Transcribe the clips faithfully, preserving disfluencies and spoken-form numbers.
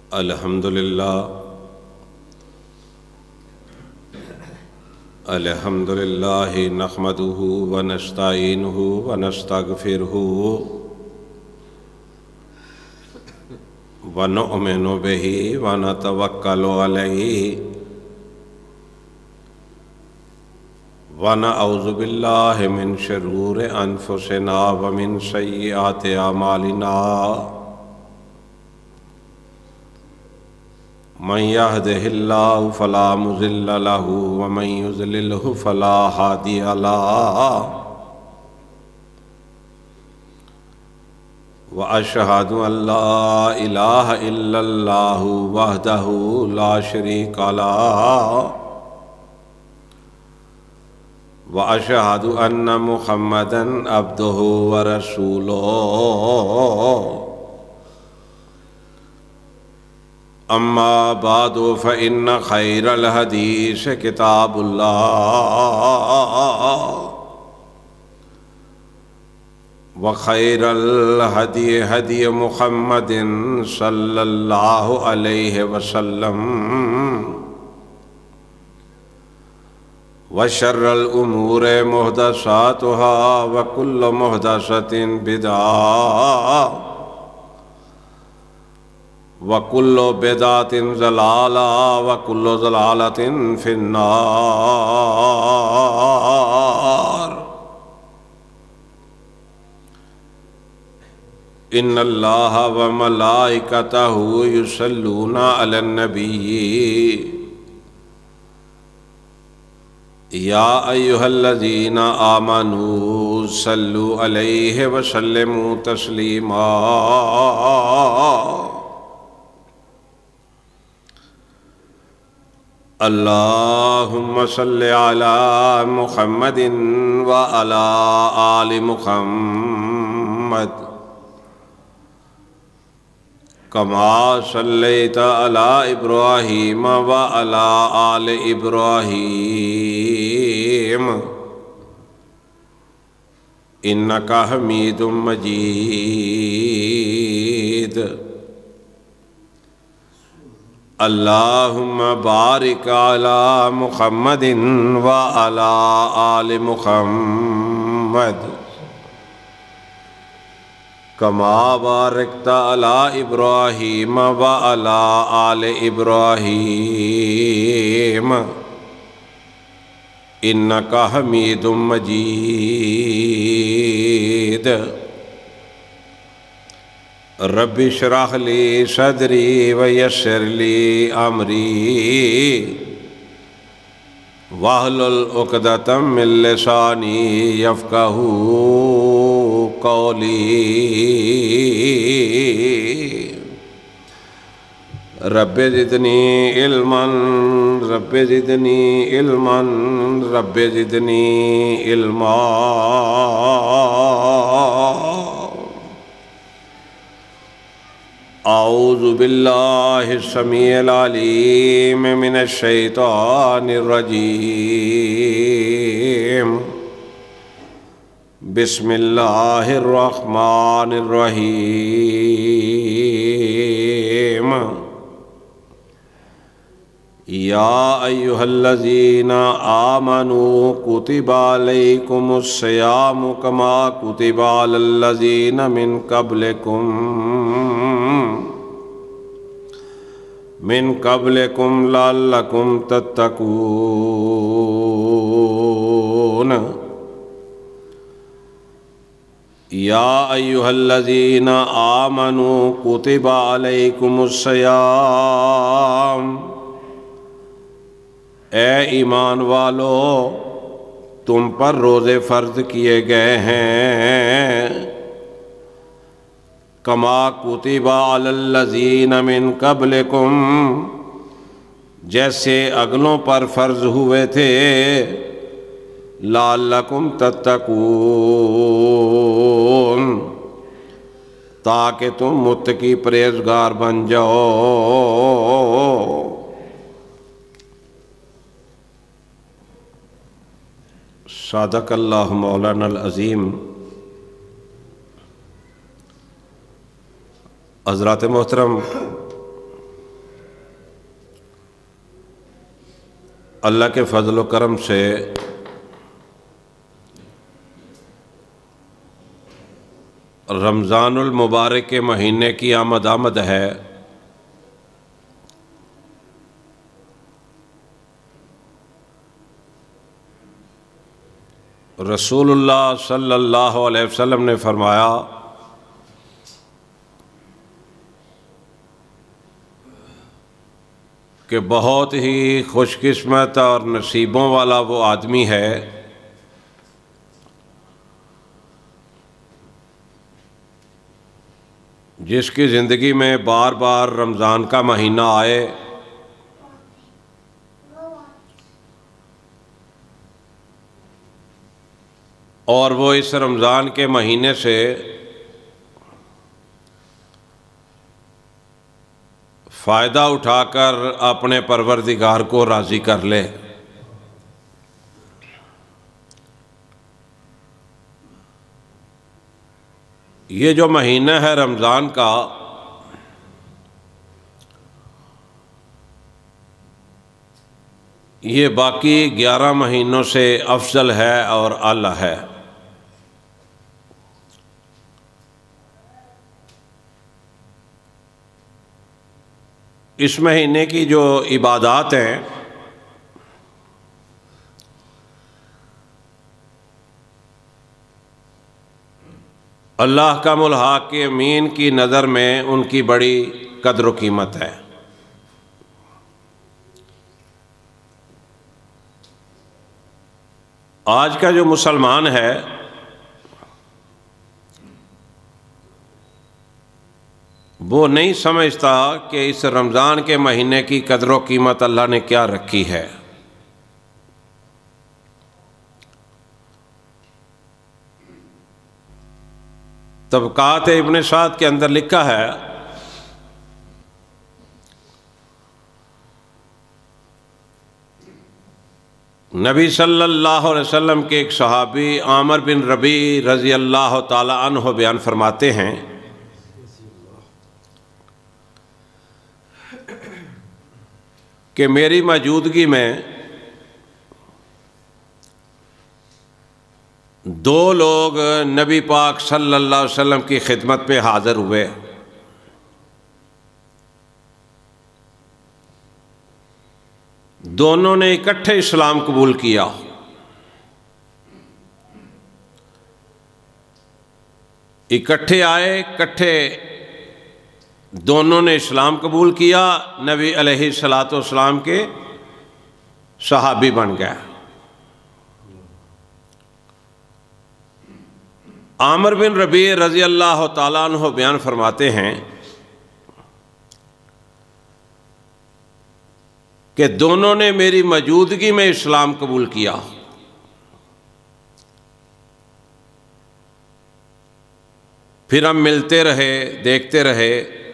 الحمد للہ الحمد للہ نحمدہ ونستعینہ ونستغفرہ ونؤمن بہ ونتوکل علیہ ونعوذ باللہ من شرور انفسنا ومن سیئات اعمالنا من يهده الله فلا مضل له ومن يضلل فلا هادي له وأشهد أن لا إله إلا الله وحده لا شريك له وأشهد أن محمدًا عبده ورسوله اما بعد فإن خير الحديث كتاب الله وخير الهدي هدي محمد صلى الله عليه وسلم وشر الأمور محدثاتها وكل محدثة بدعة وَكُلُّ بِدْعَةٍ ضَلَالَةٍ وَكُلُّ ضَلَالَةٍ فِي النَّارِ إِنَّ اللَّهَ وَمَلَائِكَتَهُ يُصَلُّونَ عَلَى النَّبِيِّ يَا أَيُّهَا الَّذِينَ آمَنُوا صَلُّوا عَلَيْهِ وَسَلِّمُوا تَسْلِيمًا اللهم صل على محمد وعلى آل محمد كما صليت على إبراهيم وعلى آل إبراهيم إنك حميد مجيد اللهم بارك على محمد وعلى آل محمد كما باركت على إبراهيم وعلى آل إبراهيم إنك حميد مجيد رب اشرح لي صدري ويسر لي أمري واحلل عقدة من لساني يفقهوا قولي رب زدني علما رب زدني علما رب زدني علما اعوذ باللہ السمیع العلیم من الشیطان الرجیم بسم اللہ الرحمن الرحیم یا ایہا الذین آمنوا کتب علیکم الصیام کما کتب علی الذین من قبلکم من قبلکم لعلکم تتقون یا ایہا الذین آمنوا کتب علیکم الصیام اے ایمان والو تم پر روزے فرض کیے گئے ہیں کما کتب علی الذین من قبلکم جیسے اگلوں پر فرض ہوئے تھے لعلکم تتقون تاکہ تم متقی پرہیزگار بن جاؤ صادق اللہ مولانا العظیم حضرات محترم اللہ کے فضل و کرم سے رمضان المبارک کے مہینے کی آمد آمد ہے۔ رسول اللہ صلی اللہ علیہ وسلم نے فرمایا کہ بہت ہی خوش قسمت اور نصیبوں والا وہ آدمی ہے جس کی زندگی میں بار بار رمضان کا مہینہ آئے اور وہ اس رمضان کے مہینے سے فائدہ اٹھا کر اپنے پروردگار کو راضی کر لے۔ یہ جو مہینہ ہے رمضان کا، یہ باقی گیارہ مہینوں سے افضل ہے اور اعلیٰ ہے۔ اس مہینے کی جو عبادات ہیں اللہ کا ملحقین کی نظر میں ان کی بڑی قدر و قیمت ہے۔ آج کا جو مسلمان ہے وہ نہیں سمجھتا کہ اس رمضان کے مہینے کی قدر و قیمت اللہ نے کیا رکھی ہے۔ طبقات ابن سعد کے اندر لکھا ہے نبی صلی اللہ علیہ وسلم کے ایک صحابی عامر بن ربیع رضی اللہ تعالی عنہ بیان فرماتے ہیں کہ میری موجودگی میں دو لوگ نبی پاک صلی اللہ علیہ وسلم کی خدمت پہ حاضر ہوئے۔ دونوں نے اکٹھے اسلام قبول کیا۔ اکٹھے آئے، اکٹھے دونوں نے اسلام قبول کیا، نبی علیہ الصلوۃ والسلام کے صحابی بن گئے۔ عامر بن ربیع رضی اللہ تعالیٰ عنہ بیان فرماتے ہیں کہ دونوں نے میری موجودگی میں اسلام قبول کیا۔ پھر ہم ملتے رہے، دیکھتے رہے،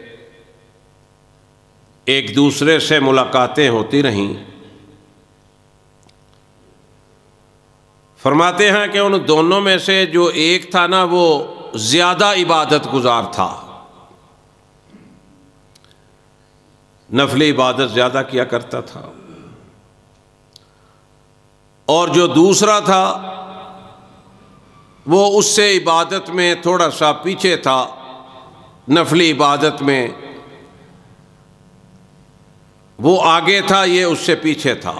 ایک دوسرے سے ملاقاتیں ہوتی رہیں۔ فرماتے ہیں کہ ان دونوں میں سے جو ایک تھا نا وہ زیادہ عبادت گزار تھا، نفلی عبادت زیادہ کیا کرتا تھا، اور جو دوسرا تھا وہ اس سے عبادت میں تھوڑا سا پیچھے تھا، نفلی عبادت میں وہ آگے تھا، یہ اس سے پیچھے تھا۔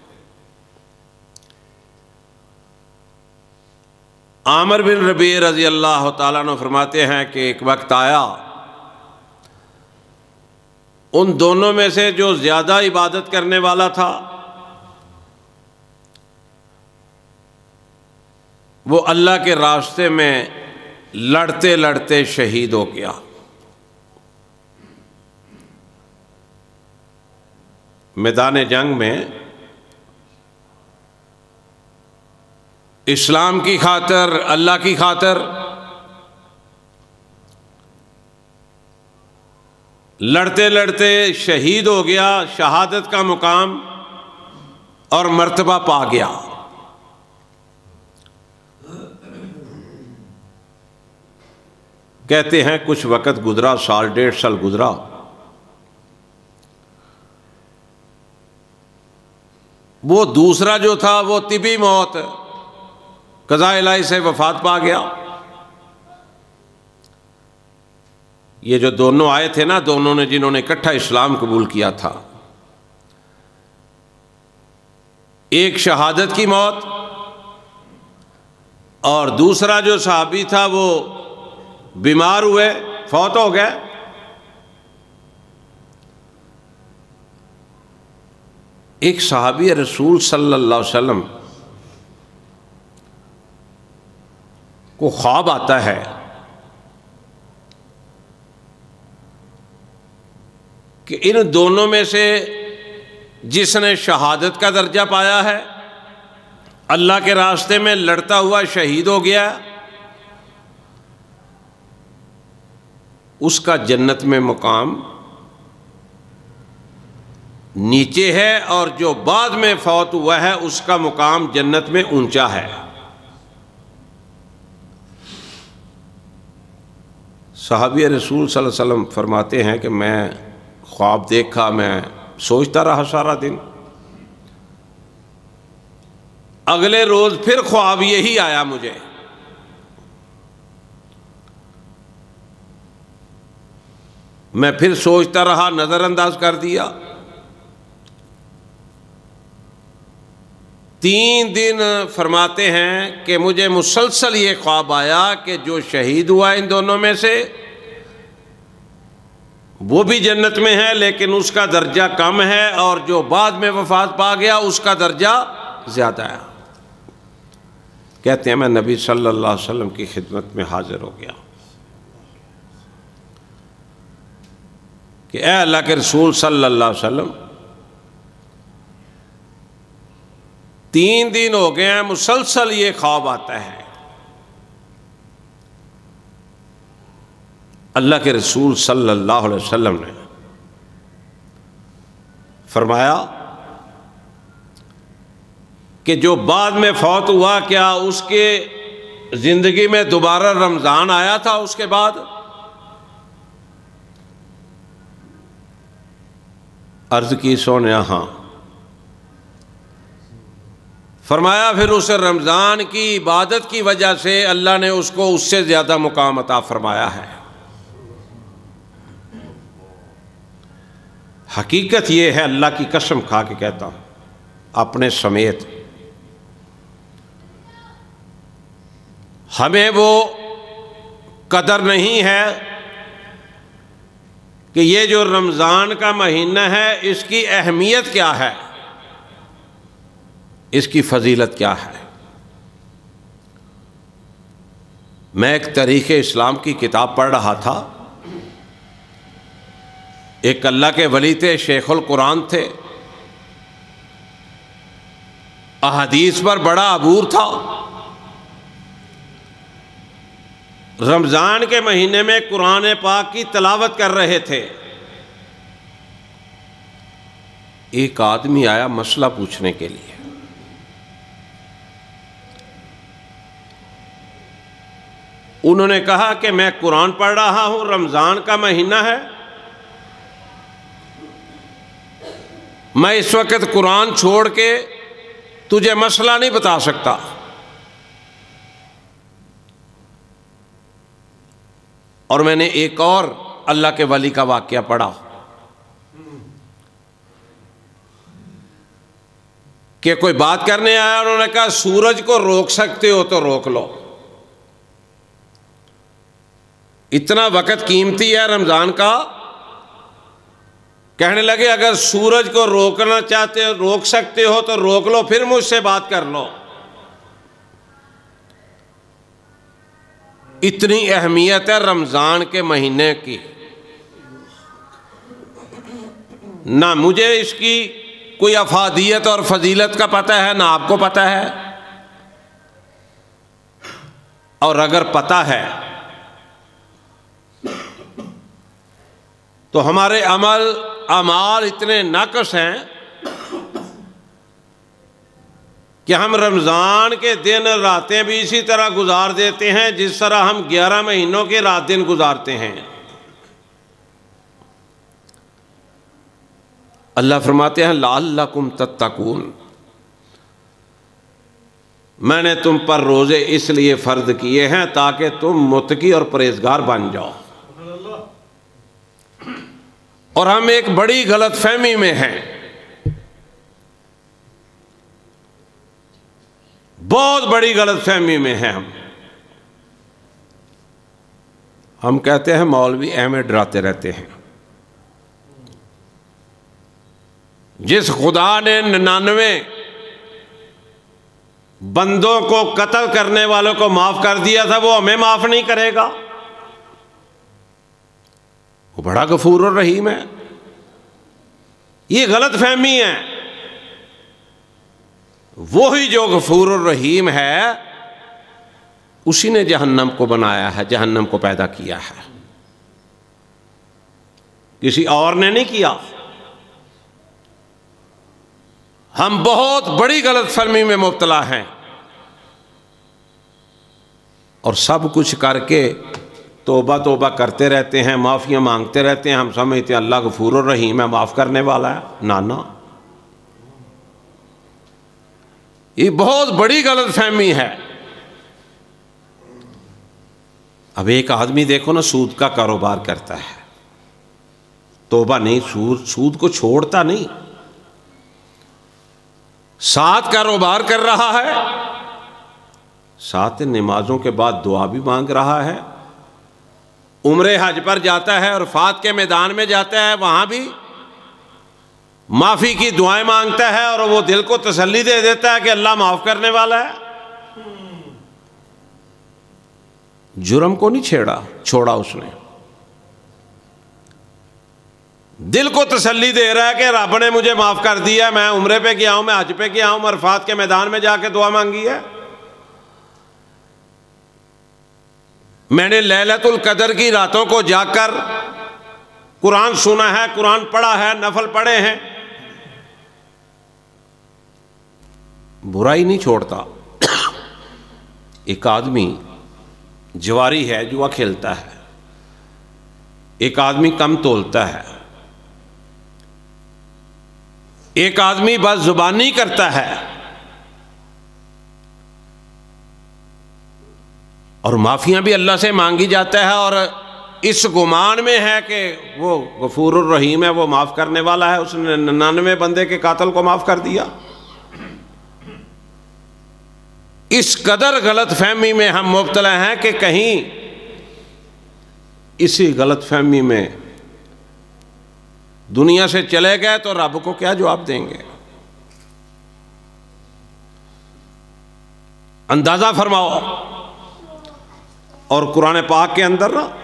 عامر بن ربیع رضی اللہ تعالیٰ عنہ فرماتے ہیں کہ ایک وقت آیا، ان دونوں میں سے جو زیادہ عبادت کرنے والا تھا وہ اللہ کے راستے میں لڑتے لڑتے شہید ہو گیا۔ میدان جنگ میں اسلام کی خاطر، اللہ کی خاطر لڑتے لڑتے شہید ہو گیا، شہادت کا مقام اور مرتبہ پا گیا۔ کہتے ہیں کچھ وقت گزرا، سال ڈیڑھ سال گزرا، وہ دوسرا جو تھا وہ طبی موت، قضاء الہی سے وفات پا گیا۔ یہ جو دونوں آئے تھے نا، دونوں نے جنہوں نے اکٹھا اسلام قبول کیا تھا، ایک شہادت کی موت اور دوسرا جو صحابی تھا وہ بیمار ہوئے، فوت ہو گئے۔ ایک صحابی رسول صلی اللہ علیہ وسلم کو خواب آتا ہے کہ ان دونوں میں سے جس نے شہادت کا درجہ پایا ہے، اللہ کے راستے میں لڑتا ہوا شہید ہو گیا، اس کا جنت میں مقام نیچے ہے، اور جو بعد میں فوت ہوا ہے اس کا مقام جنت میں اونچا ہے۔ صحابی رسول صلی اللہ علیہ وسلم فرماتے ہیں کہ میں خواب دیکھا، میں سوچتا رہا سارا دن۔ اگلے روز پھر خواب یہی آیا مجھے، میں پھر سوچتا رہا، نظر انداز کر دیا۔ تین دن فرماتے ہیں کہ مجھے مسلسل یہ خواب آیا کہ جو شہید ہوا ان دونوں میں سے وہ بھی جنت میں ہے، لیکن اس کا درجہ کم ہے، اور جو بعد میں وفات پا گیا اس کا درجہ زیادہ ہے۔ کہتے ہیں میں نبی صلی اللہ علیہ وسلم کی خدمت میں حاضر ہو گیا کہ اے اللہ کے رسول صلی اللہ علیہ وسلم، تین دن ہو گئے ہیں مسلسل یہ خواب آتا ہے۔ اللہ کے رسول صلی اللہ علیہ وسلم نے فرمایا کہ جو بعد میں فوت ہوا، کیا اس کے زندگی میں دوبارہ رمضان آیا تھا اس کے بعد؟ عرض کی سونے ہاں۔ فرمایا پھر اس رمضان کی عبادت کی وجہ سے اللہ نے اس کو اس سے زیادہ مقام عطا فرمایا ہے۔ حقیقت یہ ہے، اللہ کی قسم کھا کے کہتا ہوں اپنے سمیت، ہمیں وہ قدر نہیں ہے کہ یہ جو رمضان کا مہینہ ہے اس کی اہمیت کیا ہے، اس کی فضیلت کیا ہے۔ میں ایک تاریخ اسلام کی کتاب پڑھ رہا تھا، ایک اللہ کے ولی تھے، شیخ القرآن تھے، احادیث پر بڑا عبور تھا۔ رمضان کے مہینے میں قرآن پاک کی تلاوت کر رہے تھے۔ ایک آدمی آیا مسئلہ پوچھنے کے لیے۔ انہوں نے کہا کہ میں قرآن پڑھ رہا ہوں، رمضان کا مہینہ ہے، میں اس وقت قرآن چھوڑ کے تجھے مسئلہ نہیں بتا سکتا۔ اور میں نے ایک اور اللہ کے ولی کا واقعہ پڑھا کہ کوئی بات کرنے آیا، انہوں نے کہا سورج کو روک سکتے ہو تو روک لو، اتنا وقت قیمتی ہے رمضان کا۔ کہنے لگے اگر سورج کو روکنا چاہتے ہو، روک سکتے ہو تو روک لو، پھر مجھ سے بات کر لو۔ اتنی اہمیت ہے رمضان کے مہینے کی، نہ مجھے اس کی کوئی افادیت اور فضیلت کا پتہ ہے، نہ آپ کو پتہ ہے، اور اگر پتہ ہے تو ہمارے عمل اعمال اتنے ناقص ہیں کہ ہم رمضان کے دن راتیں بھی اسی طرح گزار دیتے ہیں جس طرح ہم گیارہ مہینوں کے رات دن گزارتے ہیں۔ اللہ فرماتے ہیں لعلکم تتقون، میں نے تم پر روزے اس لیے فرض کیے ہیں تاکہ تم متقی اور پرہیزگار بن جاؤ۔ اور ہم ایک بڑی غلط فہمی میں ہیں، بہت بڑی غلط فہمی میں ہیں ہم ہم کہتے ہیں مولوی احمد ڈراتے رہتے ہیں۔ جس خدا نے ننانوے بندوں کو قتل کرنے والوں کو معاف کر دیا تھا، وہ ہمیں معاف نہیں کرے گا؟ وہ بڑا غفور الرحیم ہے۔ یہ غلط فہمی ہے۔ وہی جو غفور الرحیم ہے اسی نے جہنم کو بنایا ہے، جہنم کو پیدا کیا ہے، کسی اور نے نہیں کیا۔ ہم بہت بڑی غلط فہمی میں مبتلا ہیں، اور سب کچھ کر کے توبہ توبہ کرتے رہتے ہیں، معافیاں مانگتے رہتے ہیں۔ ہم سمجھتے ہیں اللہ غفور الرحیم ہے، معاف کرنے والا ہے۔ نانا، یہ بہت بڑی غلط فہمی ہے۔ اب ایک آدمی دیکھو نا سود کا کاروبار کرتا ہے، توبہ نہیں، سود سود کو چھوڑتا نہیں، ساتھ کاروبار کر رہا ہے، ساتھ نمازوں کے بعد دعا بھی مانگ رہا ہے، عمرے حج پر جاتا ہے، عرفات کے میدان میں جاتا ہے، وہاں بھی معافی کی دعائیں مانگتا ہے، اور وہ دل کو تسلی دے دیتا ہے کہ اللہ معاف کرنے والا ہے۔ جرم کو نہیں چھیڑا چھوڑا اس نے، دل کو تسلی دے رہا ہے کہ رب نے مجھے معاف کر دیا، میں عمرے پہ گیا ہوں، میں حج پہ گیا ہوں، عرفات کے میدان میں جا کے دعا مانگی ہے، میں نے لیلۃ القدر کی راتوں کو جاگ کر قرآن سنا ہے، قرآن پڑھا ہے، نفل پڑھے ہیں۔ برائی نہیں چھوڑتا۔ ایک آدمی جواری ہے، جوا کھیلتا ہے، ایک آدمی کم تولتا ہے، ایک آدمی بس زبانی کرتا ہے، اور معافیاں بھی اللہ سے مانگی جاتا ہے، اور اس گمان میں ہے کہ وہ غفور الرحیم ہے، وہ معاف کرنے والا ہے، اس نے ننانوے بندے کے قاتل کو معاف کر دیا۔ اس قدر غلط فہمی میں ہم مبتلا ہیں کہ کہیں اسی غلط فہمی میں دنیا سے چلے گئے تو رب کو کیا جواب دیں گے؟ اندازہ فرماؤ۔ اور قرآن پاک کے اندر نا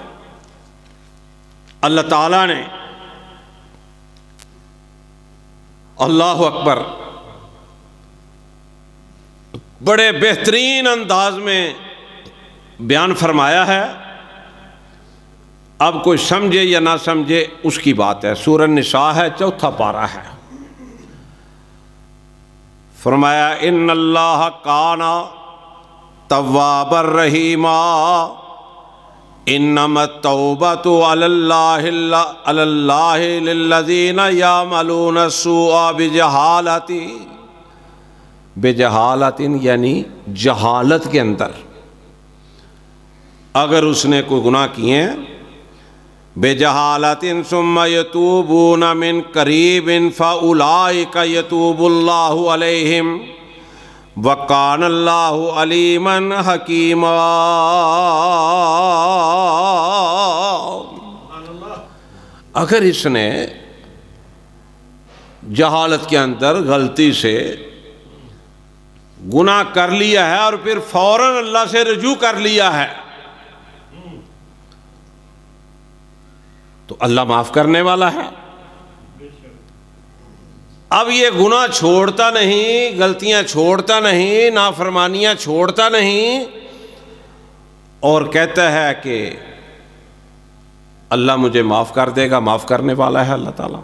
اللہ تعالیٰ نے اللہ اکبر بڑے بہترین انداز میں بیان فرمایا ہے۔ اب کوئی سمجھے یا نہ سمجھے اس کی بات ہے۔ سورہ النساء ہے، چوتھا پارہ ہے۔ فرمایا ان اللہ کان تواب الرحیما انما التوبۃ علی اللہ علی اللہ للذین یعملون السوء بجہالۃ، بجہالۃ یعنی جہالت کے اندر، اگر اس نے کوئی گناہ کیے ہیں، بجہالۃ ثم یتوبون من قریب فاولئک یتوب اللہ علیہم وکان اللہ علیما حکیما۔ اگر اس نے جہالت کے اندر غلطی سے گناہ کر لیا ہے اور پھر فوراً اللہ سے رجوع کر لیا ہے تو اللہ معاف کرنے والا ہے۔ اب یہ گناہ چھوڑتا نہیں، غلطیاں چھوڑتا نہیں، نافرمانیاں چھوڑتا نہیں، اور کہتا ہے کہ اللہ مجھے معاف کر دے گا، معاف کرنے والا ہے اللہ تعالیٰ۔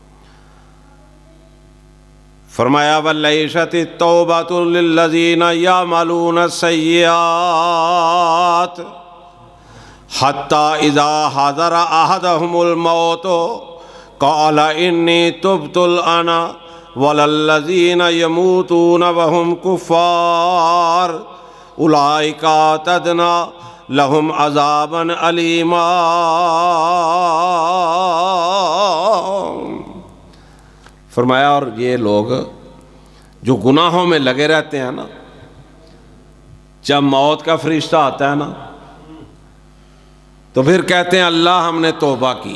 فرمایا وَلَيْسَتِ التَّوْبَةُ لِلَّذِينَ يَعْمَلُونَ السَّيِّئَاتِ حَتَّى إِذَا حَضَرَ أَحَدَهُمُ الْمَوْتُ قَالَ إِنِّي تُبْتُ الْآنَ وَلَلَّذِينَ يَمُوتُونَ وَهُمْ كُفَّارٌ أُولَٰئِكَ أَعْتَدْنَا لَهُمْ عَذَابًا أَلِيمًا۔ فرمایا اور یہ لوگ جو گناہوں میں لگے رہتے ہیں نا، جب موت کا فرشتہ آتا ہے نا تو پھر کہتے ہیں اللہ ہم نے توبہ کی،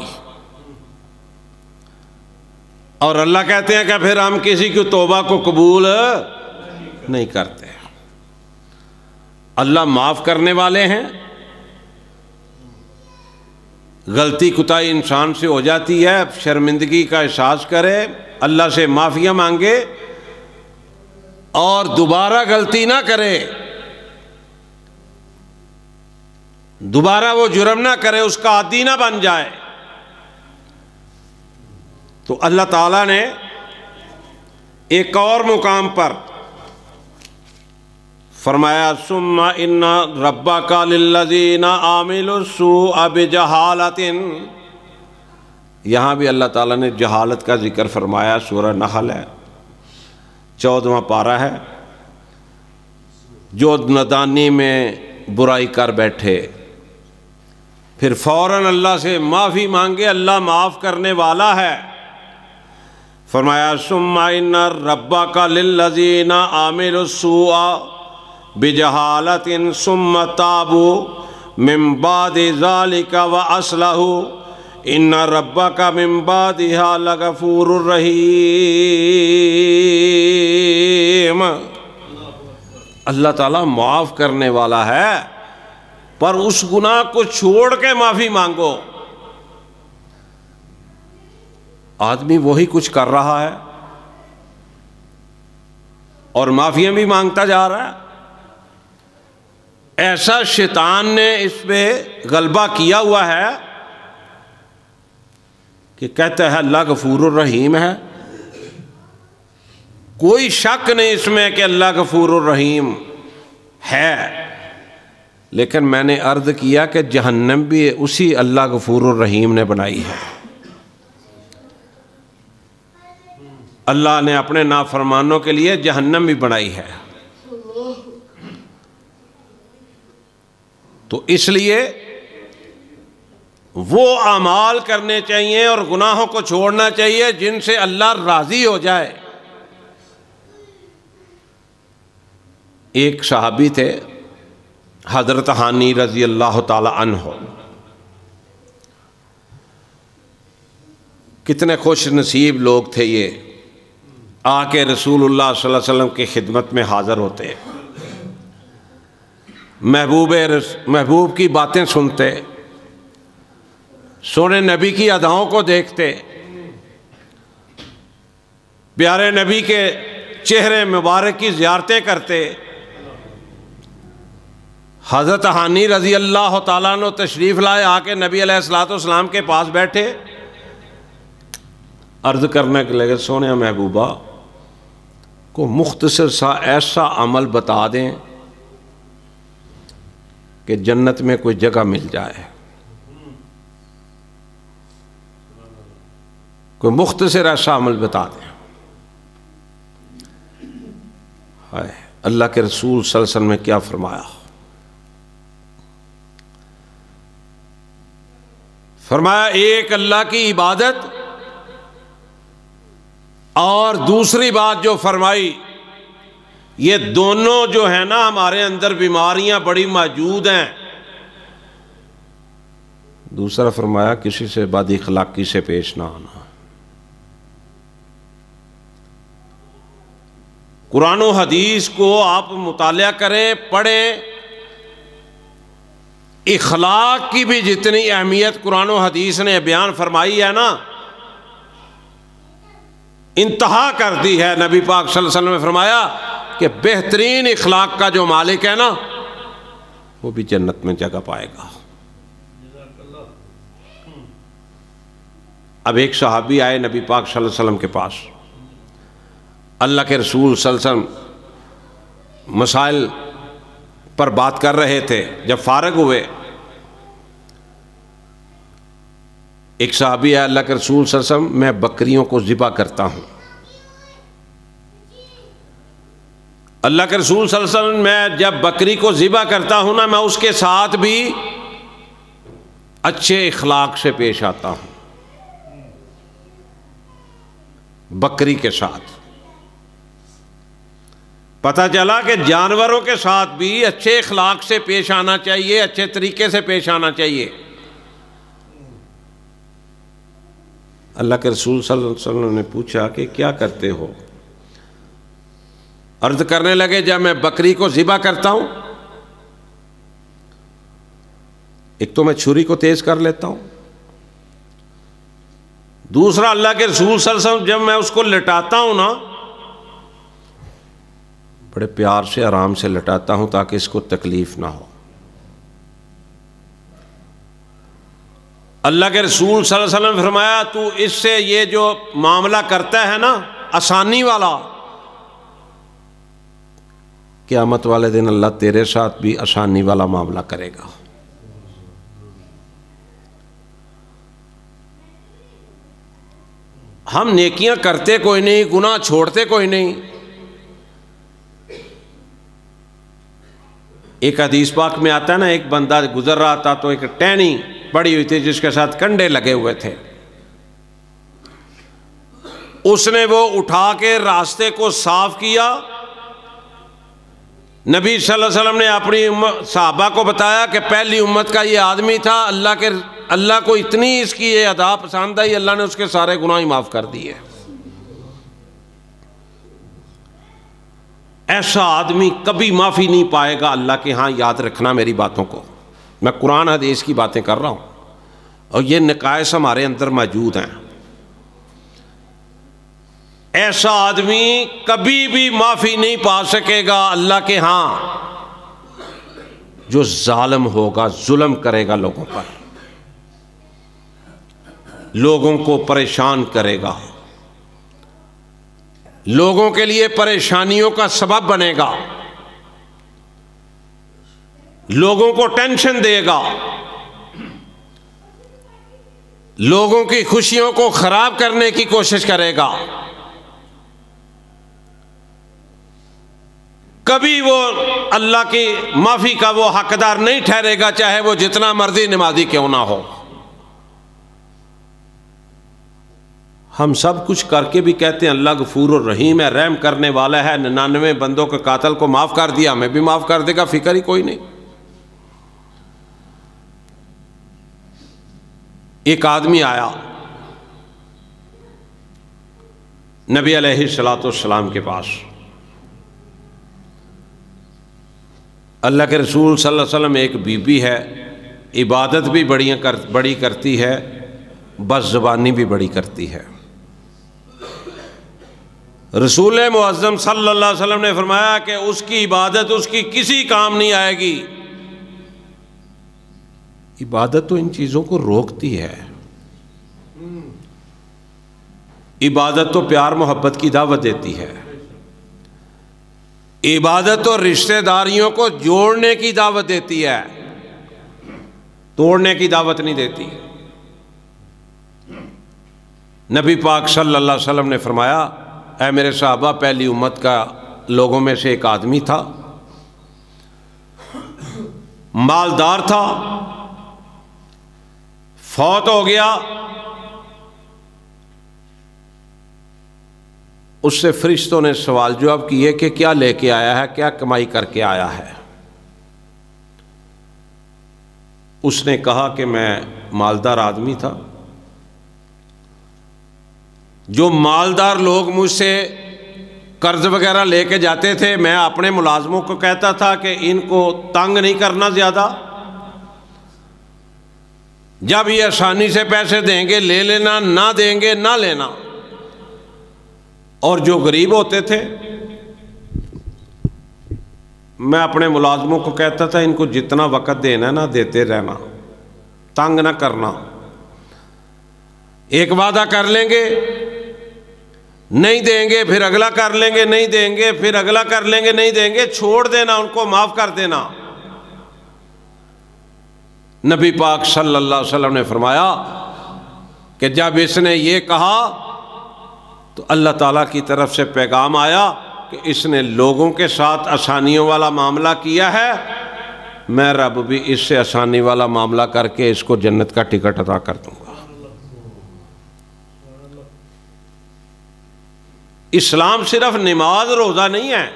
اور اللہ کہتے ہیں کہ پھر ہم کسی کی توبہ کو قبول نہیں کرتے۔ اللہ معاف کرنے والے ہیں، غلطی کوتاہی انسان سے ہو جاتی ہے، شرمندگی کا احساس کرے، اللہ سے معافیاں مانگے اور دوبارہ غلطی نہ کرے، دوبارہ وہ جرم نہ کرے، اس کا عادی نہ بن جائے، تو اللہ تعالیٰ نے ایک اور مقام پر فرمایا ثم ان ربک للذین عملوا السوء بجہالۃ، یہاں بھی اللہ تعالیٰ نے جہالت کا ذکر فرمایا۔ سورہ نحل ہے، چودواں پارہ ہے۔ جو نادانی میں برائی کر بیٹھے پھر فوراً اللہ سے معافی مانگے، اللہ معاف کرنے والا ہے۔ فرمایا ثم ان ربک للذین عملوا السوء بجہالۃ ثم تابوا من بعد ذلک واصلحوا ان ربک من بعدها لغفور رحیم۔ اللہ تعالیٰ معاف کرنے والا ہے، پر اس گناہ کو چھوڑ کے معافی مانگو۔ آدمی وہی کچھ کر رہا ہے اور معافیاں بھی مانگتا جا رہا ہے، ایسا شیطان نے اس پہ غلبہ کیا ہوا ہے کہ کہتا ہے اللہ غفور الرحیم ہے۔ کوئی شک نہیں اس میں کہ اللہ غفور الرحیم ہے، لیکن میں نے عرض کیا کہ جہنم بھی اسی اللہ غفور الرحیم نے بنائی ہے۔ اللہ نے اپنے نافرمانوں کے لیے جہنم بھی بنائی ہے، تو اس لیے وہ اعمال کرنے چاہیے اور گناہوں کو چھوڑنا چاہیے جن سے اللہ راضی ہو جائے۔ ایک صحابی تھے حضرت حانی رضی اللہ تعالی عنہ، کتنے خوش نصیب لوگ تھے یہ، آ کے رسول اللہ صلی اللہ علیہ وسلم کی خدمت میں حاضر ہوتے، محبوب محبوب کی باتیں سنتے، سونے نبی کی اداؤں کو دیکھتے، پیارے نبی کے چہرے مبارک کی زیارتیں کرتے۔ حضرت حانی رضی اللہ تعالیٰ عنہ تشریف لائے، آ کے نبی علیہ الصلوۃ والسلام کے پاس بیٹھے، عرض کرنے کے لگے سونے محبوبہ کو مختصر سا ایسا عمل بتا دیں کہ جنت میں کوئی جگہ مل جائے، کوئی مختصر ایسا عمل بتا دیں۔ ہائے اللہ کے رسول صلی اللہ علیہ وسلم نے کیا فرمایا؟ فرمایا ایک اللہ کی عبادت، اور دوسری بات جو فرمائی، یہ دونوں جو ہے نا ہمارے اندر بیماریاں بڑی موجود ہیں۔ دوسرا فرمایا کسی سے بد اخلاقی سے پیش نہ آنا۔ قرآن و حدیث کو آپ مطالعہ کریں، پڑھیں، اخلاق کی بھی جتنی اہمیت قرآن و حدیث نے بیان فرمائی ہے نا، انتہا کر دی ہے۔ نبی پاک صلی اللہ علیہ وسلم نے فرمایا کہ بہترین اخلاق کا جو مالک ہے نا وہ بھی جنت میں جگہ پائے گا۔ اب ایک صحابی آئے نبی پاک صلی اللہ علیہ وسلم کے پاس، اللہ کے رسول صلی اللہ علیہ وسلم مسائل پر بات کر رہے تھے، جب فارغ ہوئے ایک صحابی ہے، اللہ کے رسول صلی اللہ علیہ وسلم میں بکریوں کو ذبح کرتا ہوں، اللہ کے رسول صلی اللہ علیہ وسلم میں جب بکری کو ذبح کرتا ہوں نا، میں اس کے ساتھ بھی اچھے اخلاق سے پیش آتا ہوں، بکری کے ساتھ۔ پتہ چلا کہ جانوروں کے ساتھ بھی اچھے اخلاق سے پیش آنا چاہیے، اچھے طریقے سے پیش آنا چاہیے۔ اللہ کے رسول صلی اللہ علیہ وسلم نے پوچھا کہ کیا کرتے ہو؟ عرض کرنے لگے جب میں بکری کو ذبح کرتا ہوں، ایک تو میں چھری کو تیز کر لیتا ہوں، دوسرا اللہ کے رسول صلی اللہ علیہ وسلم جب میں اس کو لٹاتا ہوں نا، بڑے پیار سے آرام سے لٹاتا ہوں تاکہ اس کو تکلیف نہ ہو۔ اللہ کے رسول صلی اللہ علیہ وسلم نے فرمایا تو اس سے یہ جو معاملہ کرتا ہے نا آسانی والا، قیامت والے دن اللہ تیرے ساتھ بھی آسانی والا معاملہ کرے گا۔ ہم نیکیاں کرتے کوئی نہیں، گناہ چھوڑتے کوئی نہیں۔ ایک حدیث پاک میں آتا ہے نا، ایک بندہ گزر رہا تھا تو ایک ٹہنی پڑی ہوئی تھی جس کے ساتھ کنڈے لگے ہوئے تھے، اس نے وہ اٹھا کے راستے کو صاف کیا۔ نبی صلی اللہ علیہ وسلم نے اپنی صحابہ کو بتایا کہ پہلی امت کا یہ آدمی تھا، اللہ کے اللہ کو اتنی اس کی یہ ادا پسند آئی، اللہ نے اس کے سارے گناہ ہی معاف کر دیے۔ ایسا آدمی کبھی معافی نہیں پائے گا اللہ کے ہاں، یاد رکھنا میری باتوں کو، میں قرآن حدیث کی باتیں کر رہا ہوں اور یہ نقائص ہمارے اندر موجود ہیں۔ ایسا آدمی کبھی بھی معافی نہیں پا سکے گا اللہ کے ہاں جو ظالم ہوگا، ظلم کرے گا لوگوں پر، لوگوں کو پریشان کرے گا، لوگوں کے لیے پریشانیوں کا سبب بنے گا، لوگوں کو ٹینشن دے گا، لوگوں کی خوشیوں کو خراب کرنے کی کوشش کرے گا۔ کبھی وہ اللہ کی معافی کا وہ حقدار نہیں ٹھہرے گا، چاہے وہ جتنا مرضی نمازی کیوں نہ ہو۔ ہم سب کچھ کر کے بھی کہتے ہیں اللہ غفور الرحیم ہے، رحم کرنے والا ہے، ننانوے بندوں کے قاتل کو معاف کر دیا، ہمیں بھی معاف کر دے گا، فکر ہی کوئی نہیں۔ ایک آدمی آیا نبی علیہ الصلوۃ والسلام کے پاس، اللہ کے رسول صلی اللہ علیہ وسلم ایک بی بی ہے، عبادت بھی بڑی بڑی کرتی ہے، بس زبانی بھی بڑی کرتی ہے۔ رسول معظم صلی اللہ علیہ وسلم نے فرمایا کہ اس کی عبادت اس کی کسی کام نہیں آئے گی۔ عبادت تو ان چیزوں کو روکتی ہے، عبادت تو پیار محبت کی دعوت دیتی ہے، عبادت تو رشتہ داریوں کو جوڑنے کی دعوت دیتی ہے، توڑنے کی دعوت نہیں دیتی۔ نبی پاک صلی اللہ علیہ وسلم نے فرمایا اے میرے صحابہ، پہلی امت کا لوگوں میں سے ایک آدمی تھا، مالدار تھا، فوت ہو گیا، اس سے فرشتوں نے سوال جواب کیے کہ کیا لے کے آیا ہے، کیا کمائی کر کے آیا ہے۔ اس نے کہا کہ میں مالدار آدمی تھا، جو مالدار لوگ مجھ سے قرض وغیرہ لے کے جاتے تھے، میں اپنے ملازموں کو کہتا تھا کہ ان کو تنگ نہیں کرنا زیادہ، جب یہ آسانی سے پیسے دیں گے لے لینا، نہ دیں گے نہ لینا۔ اور جو غریب ہوتے تھے میں اپنے ملازموں کو کہتا تھا ان کو جتنا وقت دینا نہ دیتے رہنا، تنگ نہ کرنا، ایک وعدہ کر لیں گے نہیں دیں گے، پھر اگلا کر لیں گے نہیں دیں گے، پھر اگلا کر لیں گے نہیں دیں گے، چھوڑ دینا، ان کو معاف کر دینا۔ نبی پاک صلی اللہ علیہ وسلم نے فرمایا کہ جب اس نے یہ کہا تو اللہ تعالیٰ کی طرف سے پیغام آیا کہ اس نے لوگوں کے ساتھ آسانیوں والا معاملہ کیا ہے، میں رب بھی اس سے آسانی والا معاملہ کر کے اس کو جنت کا ٹکٹ عطا کر دوں گا۔ اسلام صرف نماز روزہ نہیں ہے،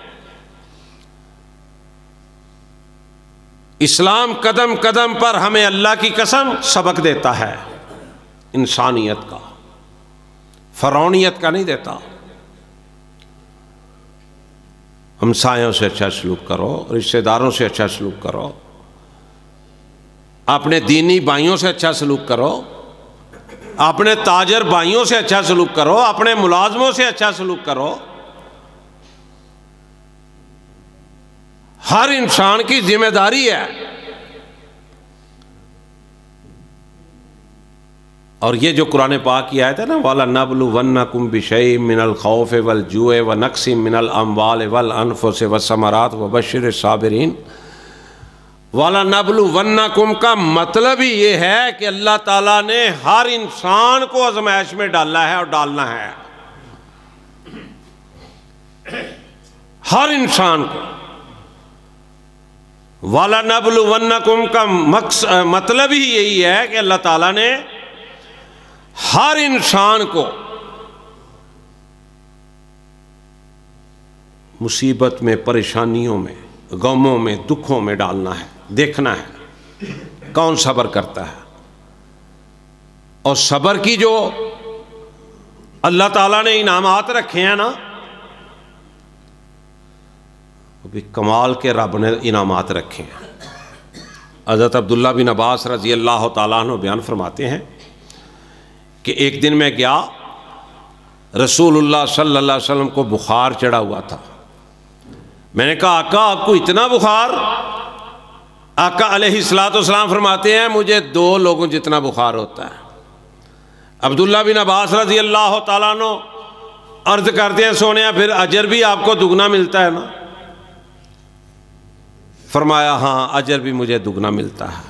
اسلام قدم قدم پر ہمیں اللہ کی قسم سبق دیتا ہے، انسانیت کا، فرعونیت کا نہیں دیتا۔ ہمسایوں سے اچھا سلوک کرو، رشتہ داروں سے اچھا سلوک کرو، اپنے دینی بھائیوں سے اچھا سلوک کرو، اپنے تاجر بھائیوں سے اچھا سلوک کرو، اپنے ملازموں سے اچھا سلوک کرو۔ ہر انسان کی ذمہ داری ہے، اور یہ جو قرآن پاک کی آیت ہے نا، وَلَنَبْلُوَنَّكُمْ بِشَيْءٍ مِّنَ الْخَوْفِ وَالْجُوعِ وَنَقْصٍ مِّنَ الْأَمْوَالِ وَالْأَنفُسِ وَالثَّمَرَاتِ وَبَشِّرِ الصَّابِرِينَ، وَلَنَبْلُوَنَّكُمْ کا مطلب ہی یہ ہے کہ اللہ تعالیٰ نے ہر انسان کو آزمائش میں ڈالا ہے اور ڈالنا ہے، ہر انسان کو۔ وَلَنَبْلُوَنَّكُمْ کا مطلب ہی یہی ہے کہ اللہ تعالیٰ نے ہر انسان کو مصیبت میں، پریشانیوں میں، غموں میں، دکھوں میں ڈالنا ہے، دیکھنا ہے کون صبر کرتا ہے۔ اور صبر کی جو اللہ تعالیٰ نے انعامات رکھے ہیں نا، وہ بھی کمال کے رب نے انعامات رکھے ہیں۔ حضرت عبداللہ بن عباس رضی اللہ تعالیٰ عنہ بیان فرماتے ہیں کہ ایک دن میں گیا، رسول اللہ صلی اللہ علیہ وسلم کو بخار چڑھا ہوا تھا۔ میں نے کہا آقا آپ کو اتنا بخار؟ آقا علیہ الصلوۃ والسلام فرماتے ہیں مجھے دو لوگوں جتنا بخار ہوتا ہے۔ عبداللہ بن عباس رضی اللہ تعالیٰ عنہ عرض کرتے ہیں سونیا پھر اجر بھی آپ کو دگنا ملتا ہے نا؟ فرمایا ہاں اجر بھی مجھے دگنا ملتا ہے۔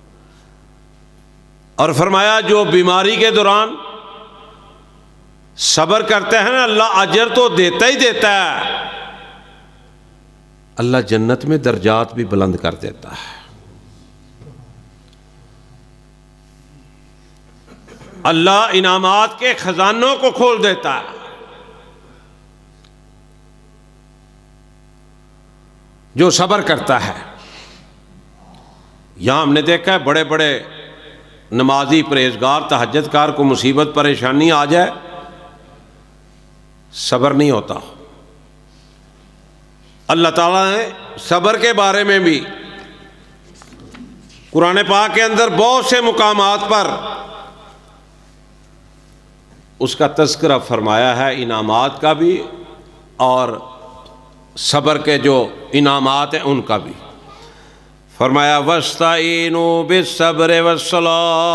اور فرمایا جو بیماری کے دوران صبر کرتا ہے نا، اللہ اجر تو دیتا ہی دیتا ہے، اللہ جنت میں درجات بھی بلند کر دیتا ہے۔ اللہ انعامات کے خزانوں کو کھول دیتا ہے۔ جو صبر کرتا ہے، یہاں ہم نے دیکھا ہے بڑے بڑے نمازی پرہیزگار تہجد کار کو مصیبت پریشانی آ جائے، صبر نہیں ہوتا۔ اللہ تعالیٰ نے صبر کے بارے میں بھی قرآن پاک کے اندر بہت سے مقامات پر اس کا تذکرہ فرمایا ہے، انعامات کا بھی اور صبر کے جو انعامات ہیں ان کا بھی۔ فرمایا وَاسْتَعِينُوا بِالصَّبْرِ وَالصَّلَاةِ،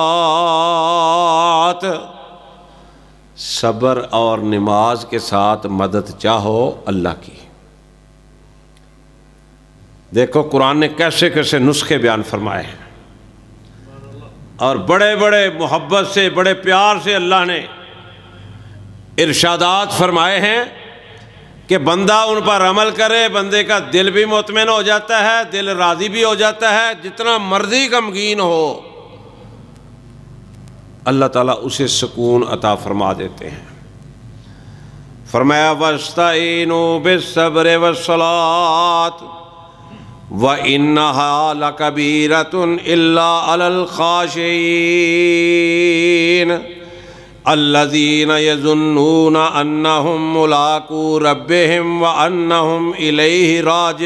صبر اور نماز کے ساتھ مدد چاہو اللہ کی۔ دیکھو قرآن نے کیسے کیسے نسخے بیان فرمائے ہیں، اور بڑے بڑے محبت سے، بڑے پیار سے اللہ نے ارشادات فرمائے ہیں کہ بندہ ان پر عمل کرے، بندے کا دل بھی مطمئن ہو جاتا ہے، دل راضی بھی ہو جاتا ہے، جتنا مرضی غمگین ہو اللہ تعالیٰ اسے سکون عطا فرما دیتے ہیں۔ فرمایا وَاسْتَعِينُوا بِالصَّبْرِ وَالصَّلَاةِ وَإِنَّهَا لَكَبِيرَةٌ إِلَّا عَلَى الْخَاشِعِينَ الَّذِينَ يَظُنُّونَ أَنَّهُمْ مُلَاقُو رَبِّهِمْ وَأَنَّهُمْ إِلَيْهِ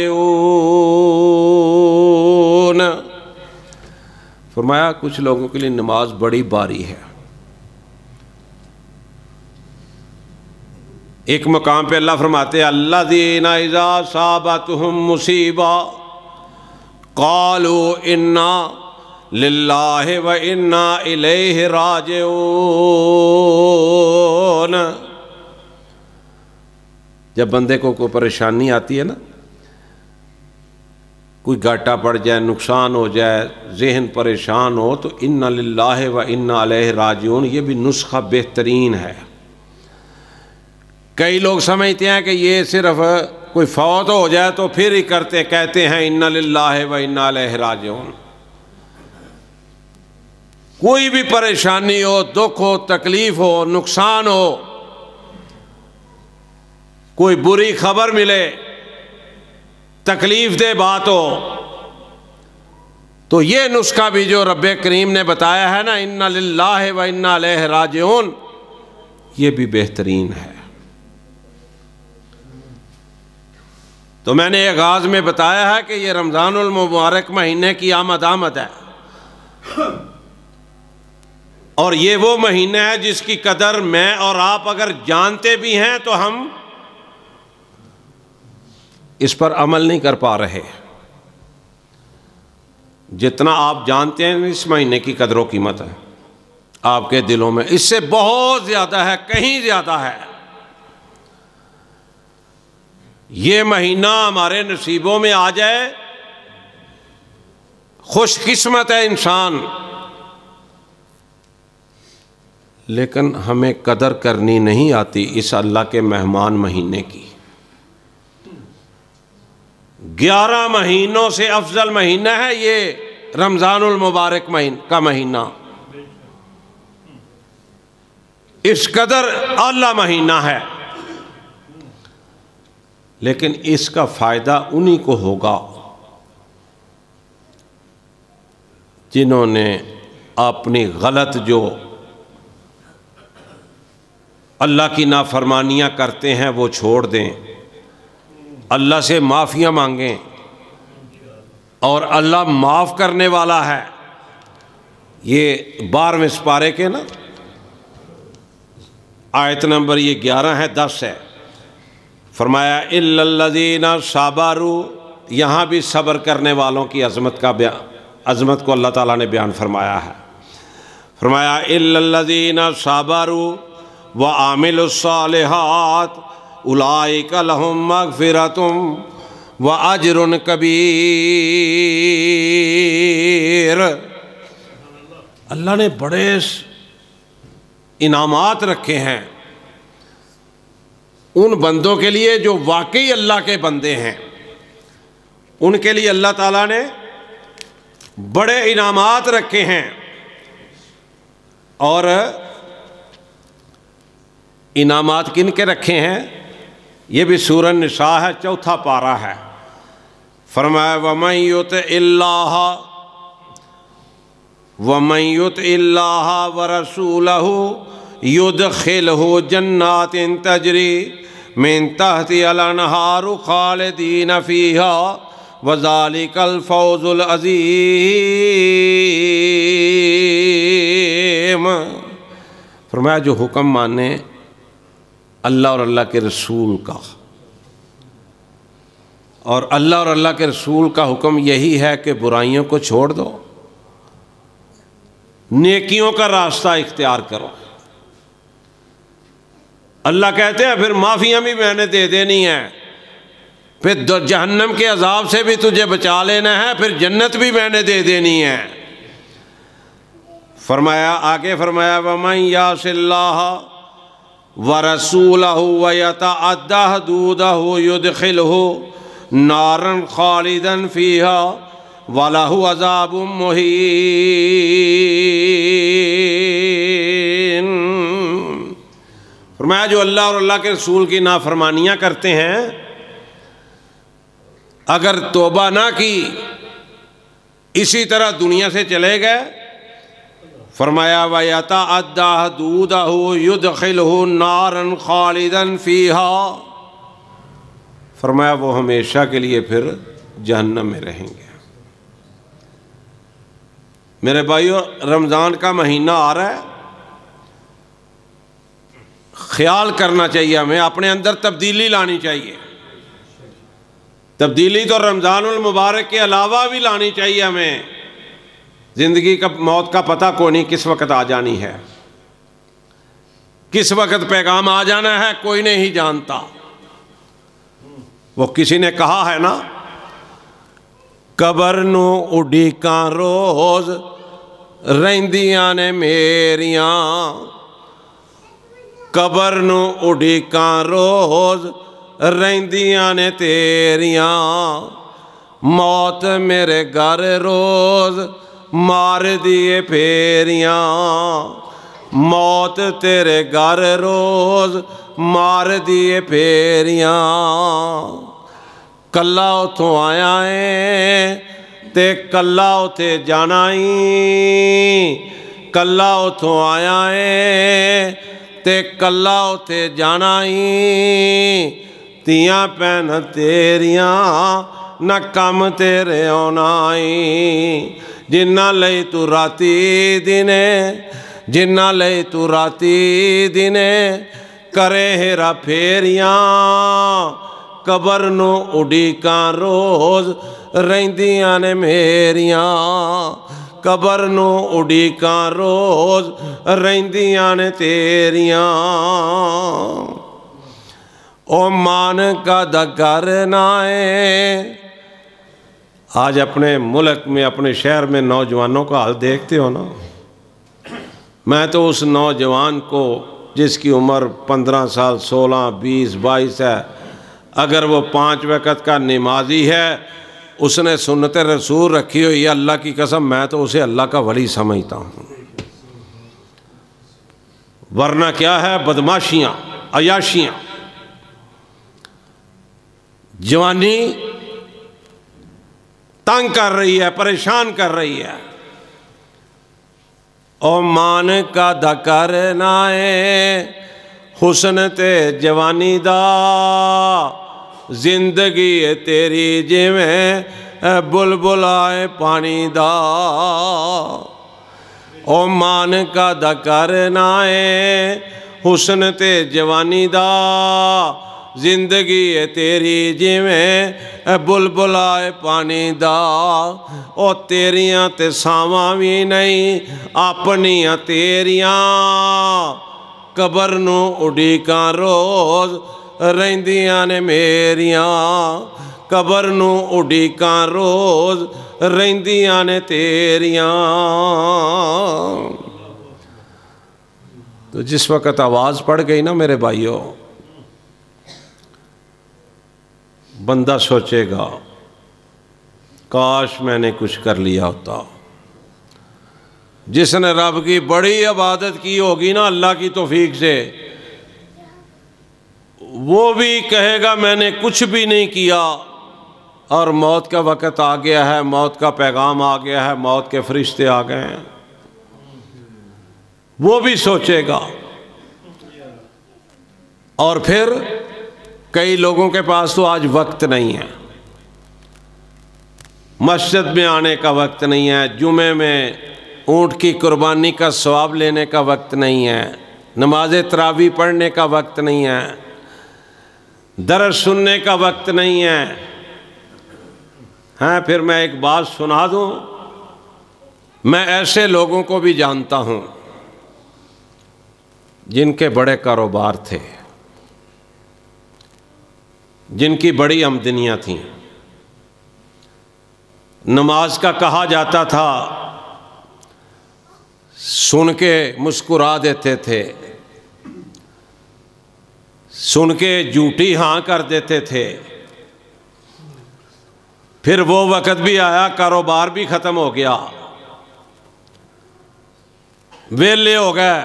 رَاجِعُونَ۔ فرمایا کچھ لوگوں کے لیے نماز بڑی باری ہے۔ ایک مقام پہ اللہ فرماتے ہیں الَّذِينَ إِذَا أَصَابَتْهُمْ مُصِیبَةٌ قَالُوا إِنَّا للہ و انا الیہ راجعون۔ جب بندے کو کوئی پریشانی آتی ہے نا، کوئی گھاٹا پڑ جائے، نقصان ہو جائے، ذہن پریشان ہو، تو انا للہ و انا الیہ راجعون، یہ بھی نسخہ بہترین ہے۔ کئی لوگ سمجھتے ہیں کہ یہ صرف کوئی فوت ہو جائے تو پھر ہی کرتے کہتے ہیں انا للہ و انا الیہ راجعون۔ کوئی بھی پریشانی ہو، دکھ ہو، تکلیف ہو، نقصان ہو، کوئی بری خبر ملے، تکلیف دہ بات ہو، تو یہ نسخہ بھی جو رب کریم نے بتایا ہے نا انا للہ و انا الیہ راجعون، یہ بھی بہترین ہے۔ تو میں نے آغاز میں بتایا ہے کہ یہ رمضان المبارک مہینے کی آمد آمد ہے، اور یہ وہ مہینہ ہے جس کی قدر میں اور آپ اگر جانتے بھی ہیں تو ہم اس پر عمل نہیں کر پا رہے۔ جتنا آپ جانتے ہیں اس مہینے کی قدر و قیمت ہے آپ کے دلوں میں، اس سے بہت زیادہ ہے، کہیں زیادہ ہے۔ یہ مہینہ ہمارے نصیبوں میں آ جائے، خوش قسمت ہے انسان، لیکن ہمیں قدر کرنی نہیں آتی اس اللہ کے مہمان مہینے کی۔ گیارہ مہینوں سے افضل مہینہ ہے یہ رمضان المبارک کا مہینہ، اس قدر اعلیٰ مہینہ ہے، لیکن اس کا فائدہ انہی کو ہوگا جنہوں نے اپنی غلط جو اللہ کی نافرمانیاں کرتے ہیں وہ چھوڑ دیں، اللہ سے معافیاں مانگیں، اور اللہ معاف کرنے والا ہے۔ یہ بارہویں سپارے کے نا آیت نمبر یہ گیارہ ہے، دس ہے، فرمایا اِلَّا الَّذِينَ صَبَرُوا، یہاں بھی صبر کرنے والوں کی عظمت کا بیان، عظمت کو اللہ تعالیٰ نے بیان فرمایا ہے۔ فرمایا اِلَّا الَّذِينَ صَبَرُوا وَعَمِلُوا الصَّالِحَاتِ اُولَئِكَ لَهُم مَغْفِرَةٌ وَأَجْرٌ كَبِيرٌ۔ اللہ نے بڑے انعامات رکھے ہیں ان بندوں کے لیے جو واقعی اللہ کے بندے ہیں، ان کے لیے اللہ تعالیٰ نے بڑے انعامات رکھے ہیں، اور انعامات کن کے رکھے ہیں؟ یہ بھی سورہ النساء ہے، چوتھا پارہ ہے۔ فرمایا وَمَن يُطِعِ اللَّهَ وَمَن يُطِعِ اللَّهَ وَرَسُولَهُ يُدْخِلْهُ جَنَّاتٍ تَجْرِي مِن تَحْتِهَا الْأَنْهَارُ خَالِدِينَ فِيهَا وَذَلِكَ الْفَوْزُ الْعَظِيمُ۔ فرمایا جو حکم مانے اللہ اور اللہ کے رسول کا، اور اللہ اور اللہ کے رسول کا حکم یہی ہے کہ برائیوں کو چھوڑ دو، نیکیوں کا راستہ اختیار کرو۔ اللہ کہتے ہیں پھر معافیاں بھی میں نے دے دینی ہیں، پھر جہنم کے عذاب سے بھی تجھے بچا لینا ہے، پھر جنت بھی میں نے دے دینی ہے۔ فرمایا آگے فرمایا وَمَن يَعْصِ اللَّهَ وَرَسُولَهُ وَيَتَعَدَّ حُدُودَهُ يُدْخِلْهُ نَارًا خَالِدًا فِيهَا وَلَهُ عَذَابٌ مُّهِينٌ۔ فرمایا جو اللہ اور اللہ کے رسول کی نافرمانیاں کرتے ہیں، اگر توبہ نہ کی اسی طرح دنیا سے چلے گئے، فرمایا وَيَتَعَدَّ حُدُودَهُ يُدْخِلْهُ نَارًا خَالِدًا فِيهَا، فرمایا وہ ہمیشہ کے لیے پھر جہنم میں رہیں گے۔ میرے بھائیو، رمضان کا مہینہ آ رہا ہے، خیال کرنا چاہیے ہمیں، اپنے اندر تبدیلی لانی چاہیے۔ تبدیلی تو رمضان المبارک کے علاوہ بھی لانی چاہیے ہمیں۔ زندگی کا موت کا پتہ کوئی نہیں کس وقت آ جانی ہے، کس وقت پیغام آ جانا ہے کوئی نہیں جانتا۔ وہ کسی نے کہا ہے نا، قبر نو اڈیکاں روز رہندیاں نے میریاں، قبر نو اڈیکاں روز رہندیاں نے تیریاں، موت میرے گھر روز مار دیے پھیریاں، موت تیرے گھر روز مار دیے پھیریاں، کلا اتھوں آیا ہے تے کلا اتھے جانا ہی، کلا اتھوں آیا ہے تے کلا اتھے جانا ہی، تیاں پین تیریاں نہ کم تیرے ہونا ہی، جنہ لئی تو راتی دینے، جنہ لئی تو راتی دینے کرے ہیرا پھیریاں، قبر نو اڈیکاں روز رہندیاں نے میریاں، قبر نو اڈیکاں روز رہندیاں نے تیریاں، او مان کا دگر نہ ہے۔ آج اپنے ملک میں اپنے شہر میں نوجوانوں کا حال دیکھتے ہو نا، میں تو اس نوجوان کو جس کی عمر پندرہ سال سولہ بیس بائیس ہے، اگر وہ پانچ وقت کا نمازی ہے، اس نے سنت رسول رکھی ہوئی ہے، اللہ کی قسم میں تو اسے اللہ کا ولی سمجھتا ہوں، ورنہ کیا ہے بدماشیاں عیاشیاں، جوانی تنگ کر رہی ہے، پریشان کر رہی ہے۔ او مان کا دکر نائے حسن تے جوانی دا، زندگی ہے تیری جویں بلبل آئے پانی دا، او مان کا دکر نائے حسن تے جوانی دا، زندگی ہے تیری جویں بلبل آئے پانی دا، او تیریاں تے ساواں بھی نہیں اپنیاں تیریاں، قبر نو اڈیکاں روز رہندیاں نے میریاں، قبر نو اڈیکاں روز رہندیاں نے تیریاں۔ تو جس وقت آواز پڑ گئی نا میرے بھائیوں، بندہ سوچے گا کاش میں نے کچھ کر لیا ہوتا۔ جس نے رب کی بڑی عبادت کی ہوگی نا اللہ کی توفیق سے، وہ بھی کہے گا میں نے کچھ بھی نہیں کیا، اور موت کا وقت آ گیا ہے، موت کا پیغام آ گیا ہے، موت کے فرشتے آ گئے ہیں، وہ بھی سوچے گا۔ اور پھر کئی لوگوں کے پاس تو آج وقت نہیں ہے، مسجد میں آنے کا وقت نہیں ہے، جمعے میں اونٹ کی قربانی کا ثواب لینے کا وقت نہیں ہے، نماز تراویح پڑھنے کا وقت نہیں ہے، درس سننے کا وقت نہیں ہے۔ ہاں پھر میں ایک بات سنا دوں، میں ایسے لوگوں کو بھی جانتا ہوں جن کے بڑے کاروبار تھے، جن کی بڑی آمدنیاں تھیں، نماز کا کہا جاتا تھا سن کے مسکرا دیتے تھے، سن کے جھوٹی ہاں کر دیتے تھے، پھر وہ وقت بھی آیا کاروبار بھی ختم ہو گیا، ویلے ہو گئے،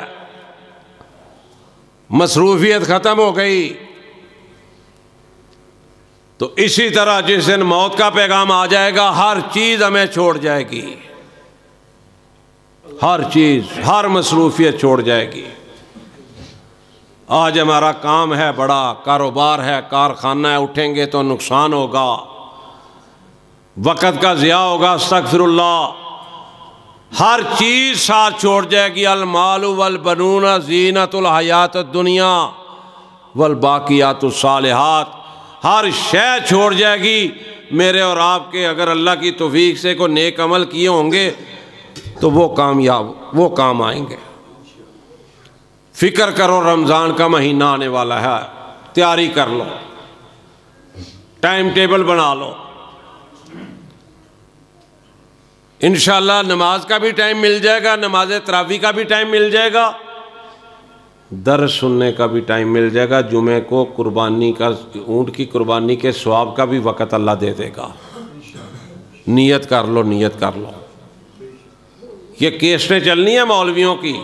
مصروفیت ختم ہو گئی۔ تو اسی طرح جس دن موت کا پیغام آ جائے گا ہر چیز ہمیں چھوڑ جائے گی، ہر چیز ہر مصروفیت چھوڑ جائے گی۔ آج ہمارا کام ہے، بڑا کاروبار ہے، کارخانہ ہے، اٹھیں گے تو نقصان ہوگا، وقت کا ضیاع ہوگا، استغفر اللہ، ہر چیز ساتھ چھوڑ جائے گی۔ المال والبنون زینت الحیات الدنیا والباقیات الصالحات، ہر شے چھوڑ جائے گی۔ میرے اور آپ کے اگر اللہ کی توفیق سے کوئی نیک عمل کیے ہوں گے تو وہ کامیاب وہ کام آئیں گے۔ فکر کرو رمضان کا مہینہ آنے والا ہے، تیاری کر لو، ٹائم ٹیبل بنا لو، انشاءاللہ نماز کا بھی ٹائم مل جائے گا، نماز تراویح کا بھی ٹائم مل جائے گا، درس سننے کا بھی ٹائم مل جائے گا، جمعے کو قربانی کا، اونٹ کی قربانی کے ثواب کا بھی وقت اللہ دے دے گا۔ نیت کر لو، نیت کر لو۔ یہ کیسٹیں چلنی ہیں مولویوں کی،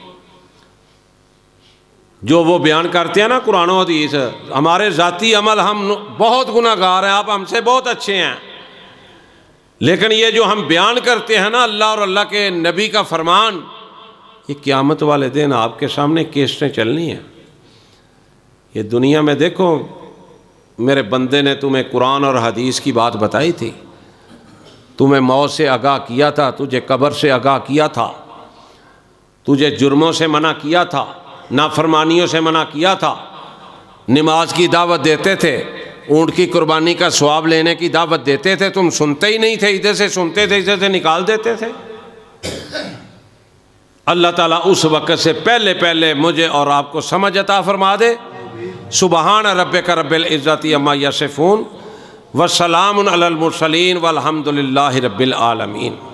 جو وہ بیان کرتے ہیں نا قرآن و حدیث، ہمارے ذاتی عمل ہم بہت گناہ گار ہیں، آپ ہم سے بہت اچھے ہیں، لیکن یہ جو ہم بیان کرتے ہیں نا اللہ اور اللہ کے نبی کا فرمان، یہ قیامت والے دن آپ کے سامنے کیسٹیں چلنی ہیں۔ یہ دنیا میں دیکھو، میرے بندے نے تمہیں قرآن اور حدیث کی بات بتائی تھی، تمہیں موت سے آگاہ کیا تھا، تجھے قبر سے آگاہ کیا تھا، تجھے جرموں سے منع کیا تھا، نافرمانیوں سے منع کیا تھا، نماز کی دعوت دیتے تھے، اونٹ کی قربانی کا ثواب لینے کی دعوت دیتے تھے، تم سنتے ہی نہیں تھے، ادھر سے سنتے تھے ادھر سے نکال دیتے تھے۔ اللہ تعالیٰ اس وقت سے پہلے پہلے مجھے اور آپ کو سمجھ عطا فرما دے۔ سبحان ربک رب العزت عما یصفون وسلام علی المرسلین والحمد للہ رب العالمین۔